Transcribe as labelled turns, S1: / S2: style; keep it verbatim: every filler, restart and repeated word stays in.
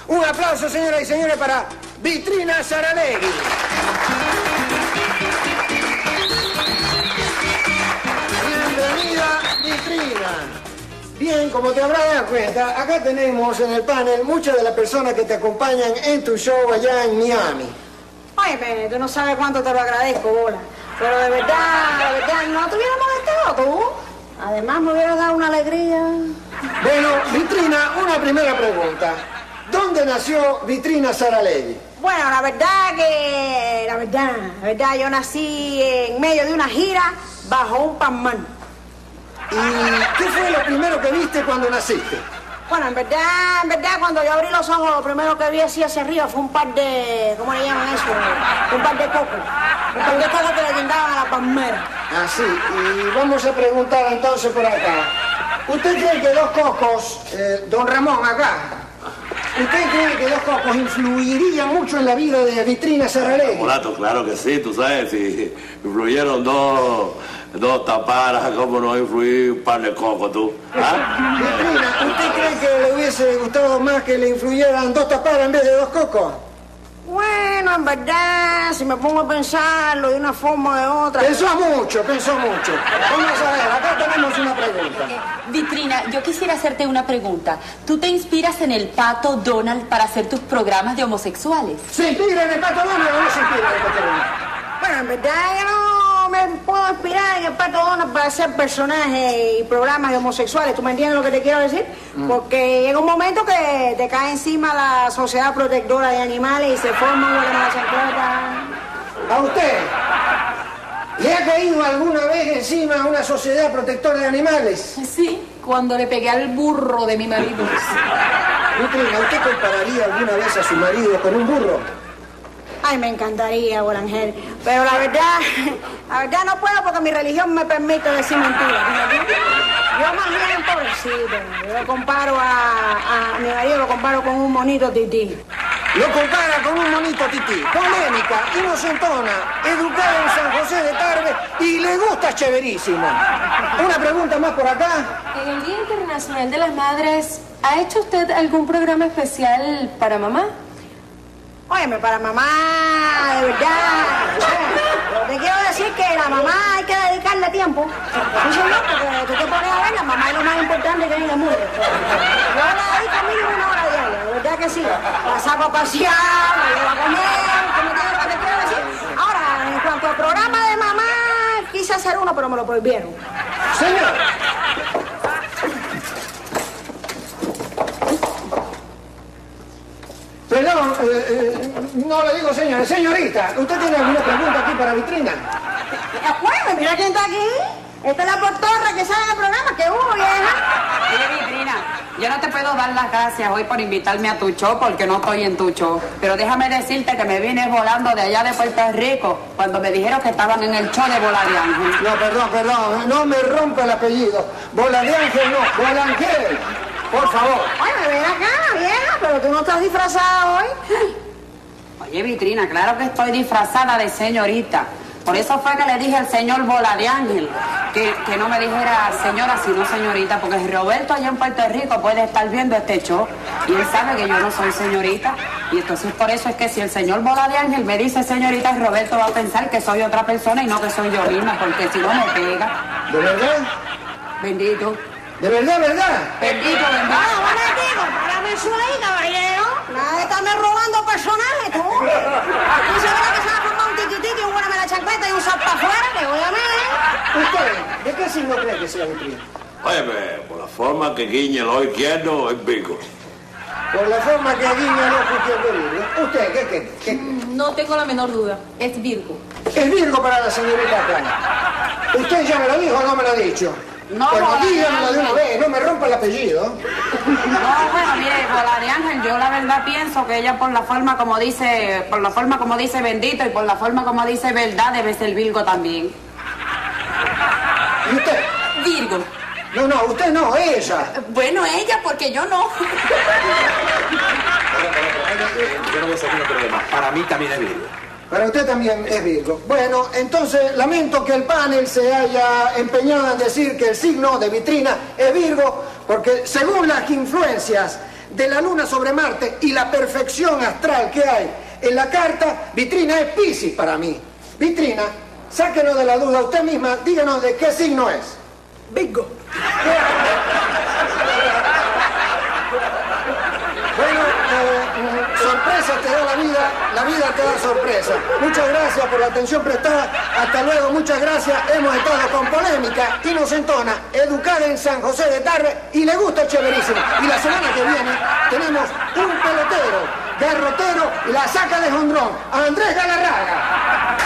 S1: Un aplauso, señoras y señores, para Vitrina Saralegui. Bienvenida, Vitrina. Bien, como te habrás dado cuenta, acá tenemos en el panel muchas de las personas que te acompañan en tu show allá en Miami.
S2: Oye, tú no sabes cuánto te lo agradezco, Bola. Pero de verdad, de verdad, no te hubiera molestado tú. Además, me hubiera dado una alegría.
S1: Bueno, Vitrina, una primera pregunta. ¿Dónde nació Vitrina Saralegui?
S2: Bueno, la verdad que... La verdad, la verdad, yo nací en medio de una gira bajo un panman.
S1: ¿Y qué fue lo primero que viste cuando naciste?
S2: Bueno, en verdad, en verdad, cuando yo abrí los ojos, lo primero que vi así hacia arriba fue un par de... ¿Cómo le llaman eso? Un par de cocos. Un par de cocos que le guindaban a la palmera.
S1: Ah, sí. Y vamos a preguntar entonces por acá. ¿Usted cree que dos cocos, eh, don Ramón, acá, ¿usted cree que dos cocos influirían mucho en la vida de Vitrina Saralegui?
S3: Mulato, claro que sí, tú sabes, si influyeron dos, dos taparas, ¿cómo no influir un par de cocos tú? ¿Ah?
S1: Vitrina, ¿usted cree que le hubiese gustado más que le influyeran dos taparas en vez de dos cocos?
S2: Bueno, en verdad, si me pongo a pensarlo de una forma o de otra...
S1: Pensó mucho, pensó mucho. Vamos a ver, acá tenemos una pregunta.
S4: Eh, Vitrina, yo quisiera hacerte una pregunta. ¿Tú te inspiras en el Pato Donald para hacer tus programas de homosexuales?
S1: ¿Se inspira en el Pato Donald o no se inspira en el Pato Donald?
S2: Bueno, en verdad yo no me puedo inspirar en el Pato Donald para hacer personajes y programas de homosexuales. ¿Tú me entiendes lo que te quiero decir? Mm. Porque llega un momento que te cae encima la Sociedad Protectora de Animales y se forma una de las chancletas.
S1: ¿A usted le ha caído alguna vez encima una Sociedad Protectora de Animales?
S4: Sí, cuando le pegué al burro de mi marido.
S1: Vitrina, ¿usted compararía alguna vez a su marido con un burro?
S2: Ay, me encantaría, Bolangel, pero la verdad, la verdad no puedo porque mi religión me permite decir mentiras. Yo más bien, pobrecito, yo lo comparo a, a mi marido, lo comparo con un monito tití.
S1: Lo compara con un monito tití, polémica, inocentona, educada en San José de Tarbe y le gusta chéverísimo. Una pregunta más por acá.
S5: En el Día Internacional de las Madres, ¿ha hecho usted algún programa especial para mamá?
S2: Óyeme, para mamá, de verdad, te quiero decir que la mamá hay que dedicarle tiempo. Sí, señor, porque tú te pones a ver, la mamá es lo más importante que hay en el mundo. Yo la dedico mínimo una hora diaria, de verdad que sí. La saco a pasear, la llevo a comer, ¿tú me entiendes lo que te quiero decir? Ahora, en cuanto al programa de mamá, quise hacer uno, pero me lo prohibieron.
S1: Señor. Perdón, eh, eh, no le digo señora, señorita, ¿usted tiene alguna pregunta aquí para Vitrina?
S2: Bueno, mira quién está aquí. Esta es la portorra que sale en el programa, que hubo, vieja.
S6: Oye, Vitrina, yo no te puedo dar las gracias hoy por invitarme a tu show porque no estoy en tu show. Pero déjame decirte que me vine volando de allá de Puerto Rico cuando me dijeron que estaban en el show de Bola de Ángel.
S1: No, perdón, perdón, no me rompa el apellido. Bola de Ángel no, Bolangel. Por favor.
S2: Oye, ven acá, vieja, pero tú no estás disfrazada hoy.
S6: Oye, Vitrina, claro que estoy disfrazada de señorita. Por eso fue que le dije al señor Bola de Ángel que, que no me dijera señora, sino señorita, porque Roberto allá en Puerto Rico puede estar viendo este show y él sabe que yo no soy señorita. Y entonces por eso es que si el señor Bola de Ángel me dice señorita, Roberto va a pensar que soy otra persona y no que soy yo misma, porque si no me pega.
S1: ¿De verdad?
S6: Bendito.
S1: ¿De verdad, verdad?
S6: Bendito, bendito.
S2: Ah, bueno, digo, párame eso ahí, caballero. Nada de estarme robando personajes, tú. Aquí se ve que se va a formar un tiquitiqui, un buena la chancleta y un salto afuera, que voy a ver.
S1: ¿Usted de qué signo cree que sea Vitrina?
S3: Óyeme, por la forma que guiña el ojo izquierdo es Virgo.
S1: Por la forma que guiña el ojo izquierdo Virgo. ¿Usted qué cree? ¿Qué cree?
S5: No tengo la menor duda, es Virgo.
S1: Es Virgo para la señorita acá. ¿Usted ya me lo dijo o no me lo ha dicho?
S6: No,
S1: Pero
S6: Bola de
S1: dígamelo de una
S6: Ángel.
S1: vez, no me rompa el apellido.
S6: No, bueno, mire, Bola de Ángel, yo la verdad pienso que ella por la forma como dice, por la forma como dice bendito y por la forma como dice verdad debe ser Virgo también.
S1: ¿Y usted?
S5: Virgo.
S1: No, no, usted no, ella.
S5: Bueno, ella, porque yo no.
S7: Yo no voy a hacer ningún problema. Para mí también es Virgo.
S1: Para usted también es Virgo. Bueno, entonces lamento que el panel se haya empeñado en decir que el signo de Vitrina es Virgo, porque según las influencias de la luna sobre Marte y la perfección astral que hay en la carta, Vitrina es Piscis para mí. Vitrina, sáquenos de la duda usted misma, díganos de qué signo es.
S2: Virgo.
S1: Bueno, eh, sorpresa te da la vida, la vida te da sorpresa. Muchas gracias por la atención prestada. Hasta luego, muchas gracias. Hemos estado con Polémica Inocentona, educada en San José de Tarbe y le gusta chéverísimo. Y la semana que viene tenemos un pelotero, garrotero y la saca de jonrón, Andrés Galarraga.